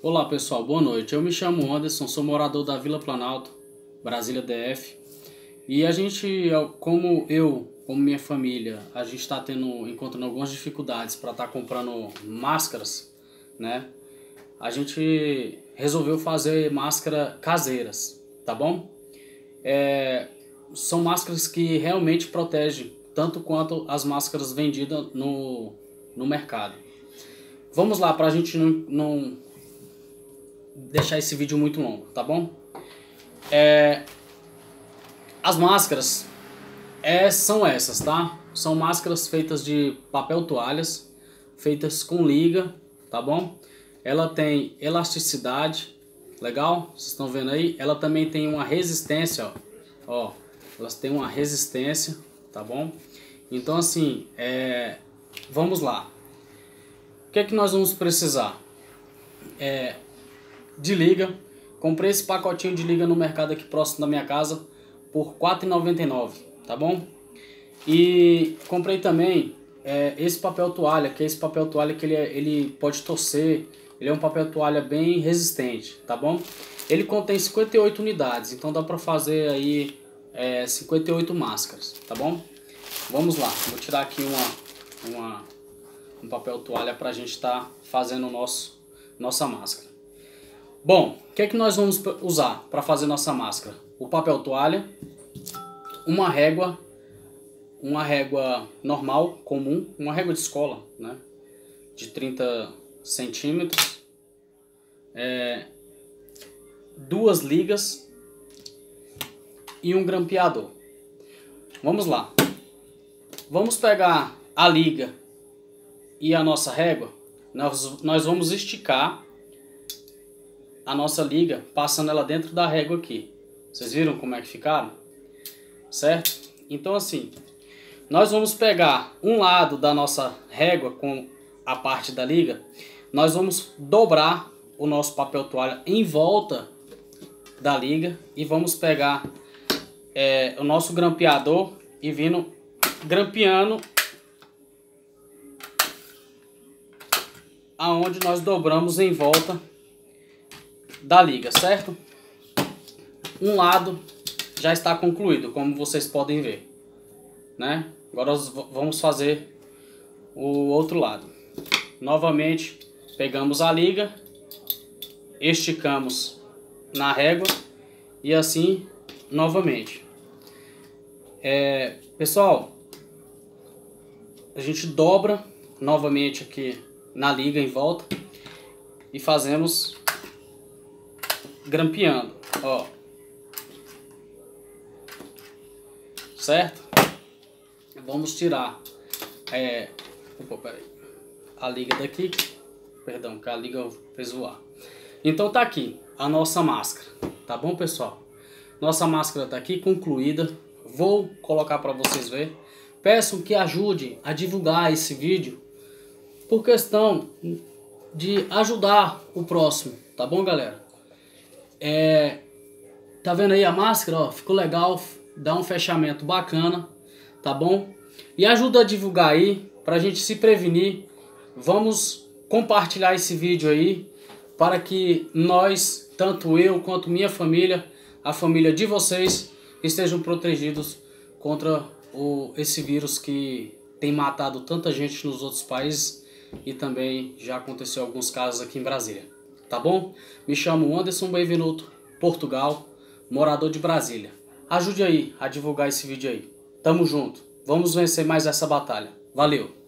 Olá pessoal, boa noite. Eu me chamo Anderson, sou morador da Vila Planalto, Brasília DF. E a gente, como minha família, a gente está encontrando algumas dificuldades para estar comprando máscaras, né? A gente resolveu fazer máscaras caseiras, tá bom? São máscaras que realmente protegem, tanto quanto as máscaras vendidas no mercado. Vamos lá, para a gente não deixar esse vídeo muito longo, tá bom? As máscaras são essas, tá? São máscaras feitas de papel toalhas, feitas com liga, tá bom? Ela tem elasticidade, legal? Vocês estão vendo aí? Ela também tem uma resistência, ó. Elas têm uma resistência, tá bom? Então assim, vamos lá. O que é que nós vamos precisar? De liga. Comprei esse pacotinho de liga no mercado aqui próximo da minha casa por R$ 4,99, tá bom? E comprei também esse papel toalha, que é esse papel toalha que ele pode torcer. Ele é um papel toalha bem resistente, tá bom? Ele contém 58 unidades, então dá pra fazer aí 58 máscaras, tá bom? Vamos lá, vou tirar aqui um papel toalha pra gente estar fazendo nossa máscara. Bom, o que é que nós vamos usar para fazer nossa máscara? O papel toalha, uma régua normal, comum, uma régua de escola, né? De 30 centímetros, 2 ligas e um grampeador. Vamos lá. Vamos pegar a liga e a nossa régua. Nós vamos esticar a nossa liga, passando ela dentro da régua aqui. Vocês viram como é que ficaram? Certo? Então assim, nós vamos pegar um lado da nossa régua com a parte da liga, nós vamos dobrar o nosso papel toalha em volta da liga e vamos pegar o nosso grampeador e vindo grampeando aonde nós dobramos em volta da liga, certo? Um lado já está concluído, como vocês podem ver, né? Agora nós vamos fazer o outro lado. Novamente, pegamos a liga, esticamos na régua e assim novamente. Pessoal, a gente dobra novamente aqui na liga em volta e fazemos grampeando, ó, certo? Vamos tirar a liga daqui, perdão, que a liga fez voar. Então tá aqui a nossa máscara, tá bom, pessoal? Nossa máscara tá aqui concluída. Vou colocar para vocês verem. Peço que ajude a divulgar esse vídeo por questão de ajudar o próximo, tá bom, galera? Tá vendo aí a máscara, ó? Ficou legal, dá um fechamento bacana, tá bom? E ajuda a divulgar aí, pra gente se prevenir. Vamos compartilhar esse vídeo aí, para que nós, tanto eu quanto minha família, a família de vocês, estejam protegidos contra esse vírus que tem matado tanta gente nos outros países e também já aconteceu alguns casos aqui em Brasília. Tá bom? Me chamo Anderson Benvenuto, Portugal, morador de Brasília. Ajude aí a divulgar esse vídeo aí. Tamo junto. Vamos vencer mais essa batalha. Valeu!